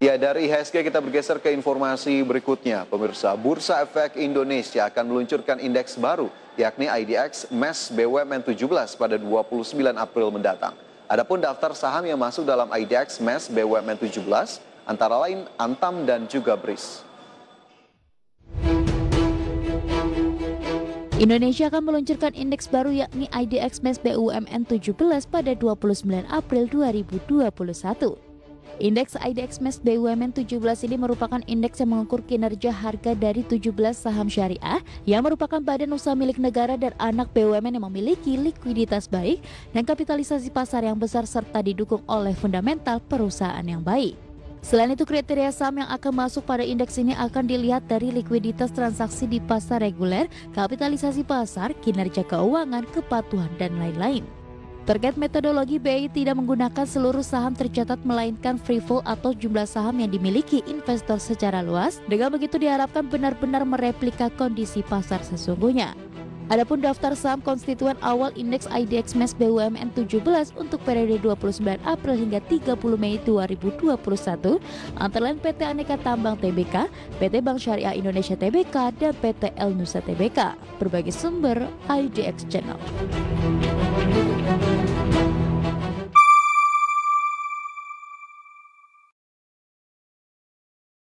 Ya, dari IHSG kita bergeser ke informasi berikutnya. Pemirsa, Bursa Efek Indonesia akan meluncurkan indeks baru, yakni IDX MES BUMN 17 pada 29 April mendatang. Adapun daftar saham yang masuk dalam IDX MES BUMN 17 antara lain Antam dan juga BRIS. Indonesia akan meluncurkan indeks baru yakni IDX MES BUMN 17 pada 29 April 2021. Indeks IDX MES BUMN 17 ini merupakan indeks yang mengukur kinerja harga dari 17 saham syariah yang merupakan badan usaha milik negara dan anak BUMN yang memiliki likuiditas baik dan kapitalisasi pasar yang besar serta didukung oleh fundamental perusahaan yang baik. Selain itu, kriteria saham yang akan masuk pada indeks ini akan dilihat dari likuiditas transaksi di pasar reguler, kapitalisasi pasar, kinerja keuangan, kepatuhan, dan lain-lain. Terkait metodologi, BI tidak menggunakan seluruh saham tercatat melainkan free float atau jumlah saham yang dimiliki investor secara luas. Dengan begitu diharapkan benar-benar mereplika kondisi pasar sesungguhnya. Adapun daftar saham konstituen awal indeks IDX MES BUMN 17 untuk periode 29 April hingga 30 Mei 2021 antara lain PT Aneka Tambang Tbk, PT Bank Syariah Indonesia Tbk, dan PT El Nusa Tbk. Berbagai sumber IDX Channel.